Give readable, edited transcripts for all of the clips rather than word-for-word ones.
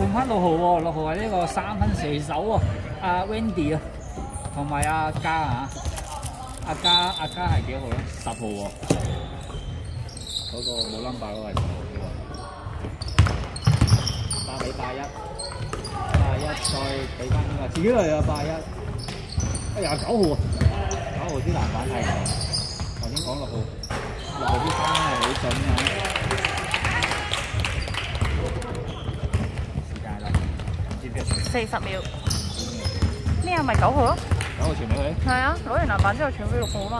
換翻6號喎，6號係呢個3分射手喎，阿 Wendy 啊，同埋阿嘉啊，阿嘉係幾號咧？10號喎，嗰個冇 number 嗰個係10號嘅喎。打俾81，再俾翻呢個自己嚟啊81，哎呀9號啊，9號啲籃板太長，頭先講6號啲3係好準啊。 40秒。呢個咪9號咯 9號傳俾佢。 係啊，攞完籃板之後傳俾6號啊嘛。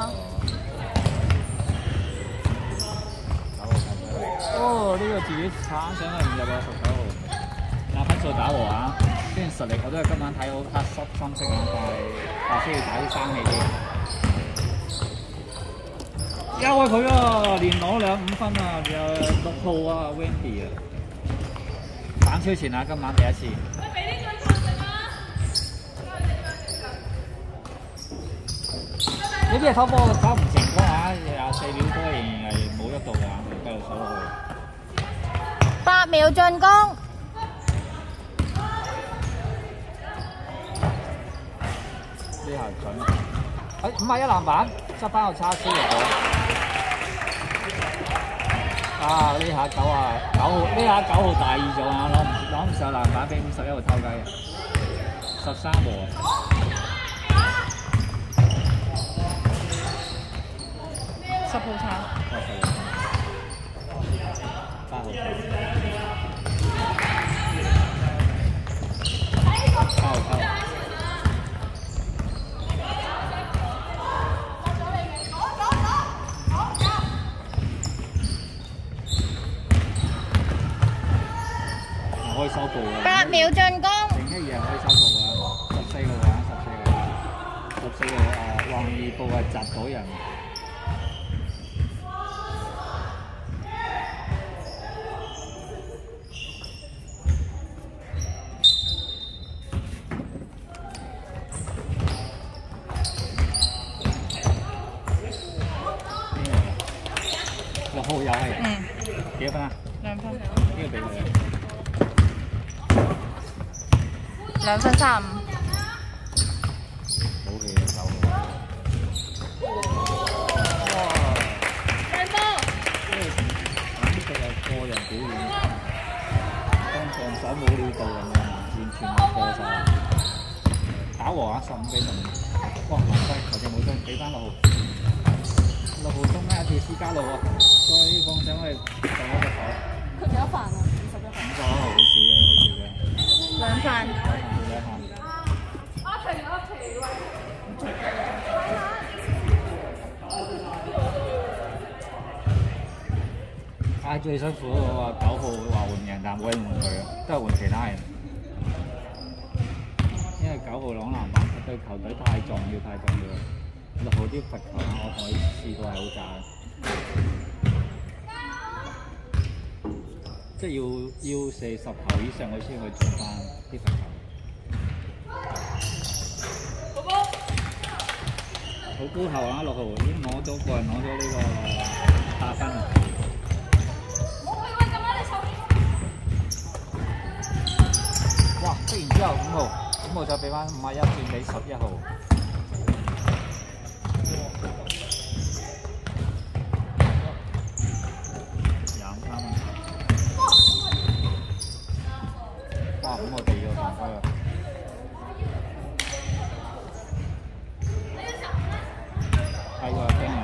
哦，呢個自己鏟上去唔入啊，19號。嗱，分數打和啊，雖然實力我都係今晚睇好黑濕深色啊，但係需要打啲生氣啲。優啊佢啊，連攞5分啊，又6號啊 Wendy 啊，反超前啊，今晚第一次。呢啲係偷波搞唔成功啊！24秒多仍然係冇一度啊，繼續數落去。 8秒進攻。 呢下準。51籃板，執翻個叉燒入去。啊！呢下9號，呢下9號大意咗啊！攞唔上籃板，俾51號偷雞，13號。 10號鏟。 8號。可以收步啊！8 秒進攻。 另一樣可以收步啊！14個啊，14個啊，橫二步係窒到人。6號又係。幾多分啊？2分。呢個俾佢。 2分35。 冇氣嘅9號。哇！靚波！呢個簡直係個人表演，當上手冇料到咁樣，完全係過晒。打和啊，15比15。哇！難西球證冇中，俾翻6號。6號中間一條私家路喎，再放上去就一個球。 佢幾多分啊？21分。 5個好少嘅， 2分。最辛苦嗰個9號話換人，但冇人換佢嘅，都係換其他人。因為9號攞籃板對球隊太重要。6號啲罰球我同佢試過係好渣，即係要射10球以上佢先去做翻啲罰球。好高效啊！6號已經個人攞咗呢個8分啊！哇！出完之後5號再俾翻51轉俾11號。哇！5號地要犯規啊！係喎，驚人啊！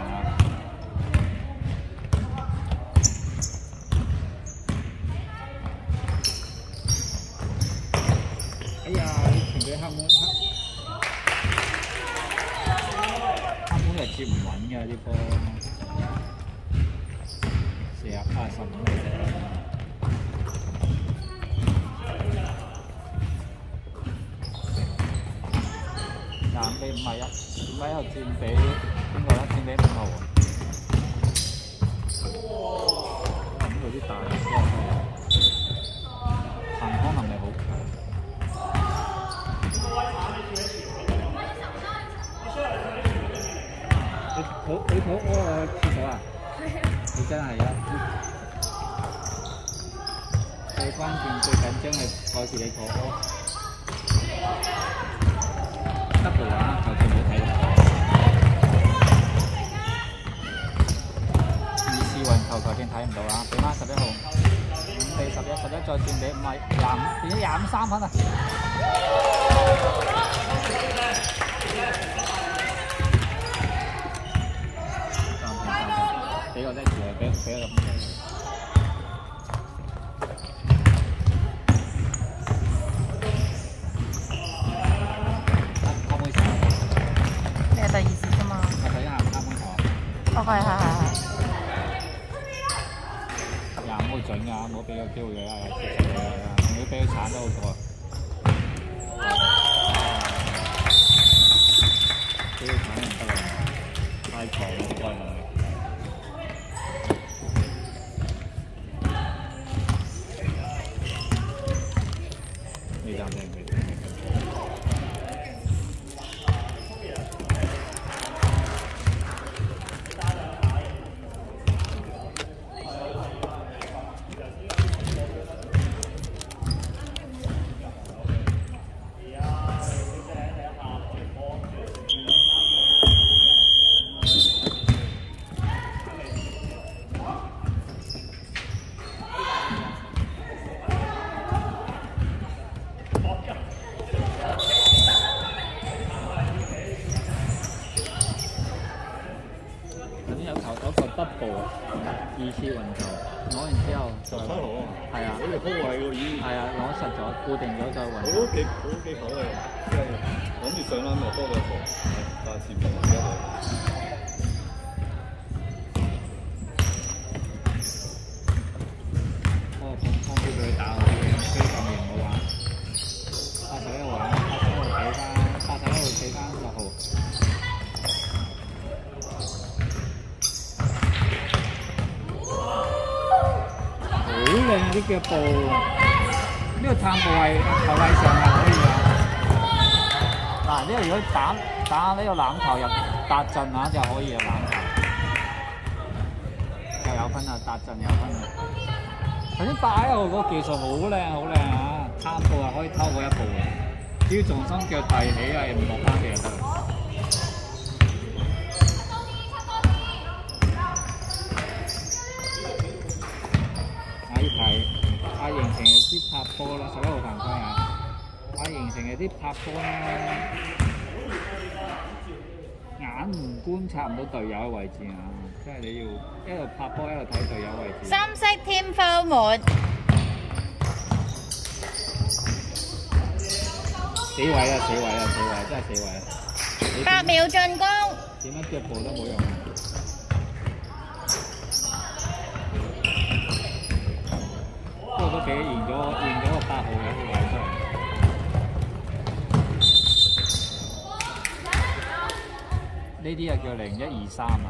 哎呀！你傳俾黑妹係接唔穩嘅啲波，153比51後轉俾邊個咧？轉俾5號。5號啲大波彈框能力好強。你肚屙廁所啊？係啊。你真係啊！你最關鍵、最緊張係賽事你坐波。double 啊，球賽唔好睇到。二次運球頭先睇唔到啦，俾翻11號，5比11，11再轉俾唔係25，變咗23分啊！俾個低字嚟，俾個咁低。 你係第二節㗎嘛？ 我睇下3分球。 哦，係。 廿五準㗎，冇俾個機會佢啦，仲要俾佢鏟咗好多。俾佢鏟唔得啦，太長啦啲怪物。未暫停。double 2次運球，攞完之後就係啊，呢個高位喎已經係啊，攞實咗，固定咗再運。好幾好嘅，即係諗住上籃又多咗一步，但係前面唔得。放俾佢打好啲，非常型好玩。81號玩，81號企翻10號。好靚啊！啲腳步，呢個探步係球位上係可以啊。嗱，呢個如果打呢個欖球入達陣啊，就可以啊欖球，又有分啊，達陣有分啊。頭先81號嗰個技術好靚啊，探步係可以偷過一步嘅，只要重心腳遞起啊，唔落翻嘅就得啦。阿形成係啲拍波啦，11號犯規啊！阿形成係啲拍波咧，眼唔觀察唔到隊友嘅位置啊！即係你要一路拍波一路睇隊友位置。 三色添貨門。 死位啊！真係死位啊 ！8秒進攻。 點樣腳步都冇用。不過都幾驗咗個8號嘅位出嚟。呢啲又叫0123啊！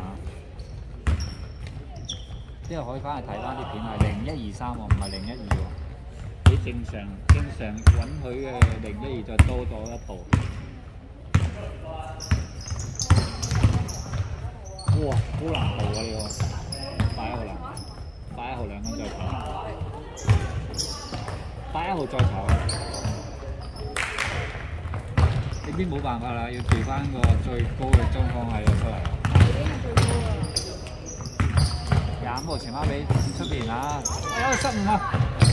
之後可以翻去睇翻啲片係0123喎，唔係012喎。比正常允許嘅012再多咗一步。哇！好難度啊呢個，81號難，81號2分再跑。81號再炒啊！呢邊冇辦法啦，要調翻個最高嘅中鋒喺度出嚟。25號傳翻俾出邊啊！失誤啊！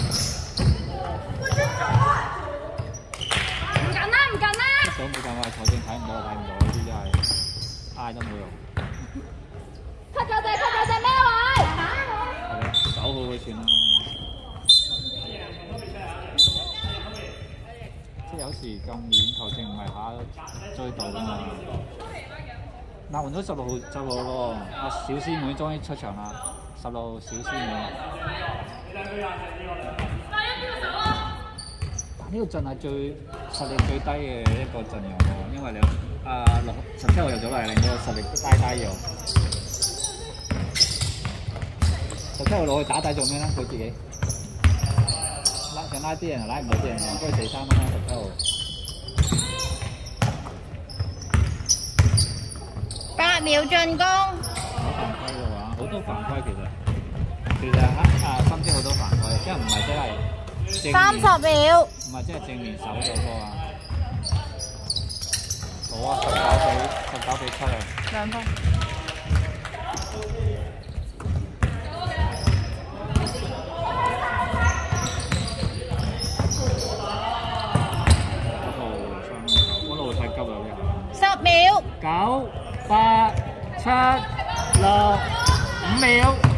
唔緊啦！ 都冇辦法，球證睇唔到，呢啲真係嗌都冇用。 吸球仔咩位？ 係咯，9號佢算啦。即係有時咁遠球證唔係下追到㗎嘛。嗱，換咗16號咯，阿小師妹終於出場啦，16號小師妹。呢個陣係實力最低嘅一個陣容喎，因為你17號入咗嚟，令到實力低咗。17號落去打底做咩咧？佢自己想拉啲人，拉唔到啲人，不如4-3啦，17號。 8秒進攻。 有犯規嘅話，好多犯規其實甚至好多犯規，即係唔係真係 30秒。 唔係即係正面守咗波啊！好啊，19比7啊 2分。 嗰度太急啦 10秒。 9、8、7、6、5秒。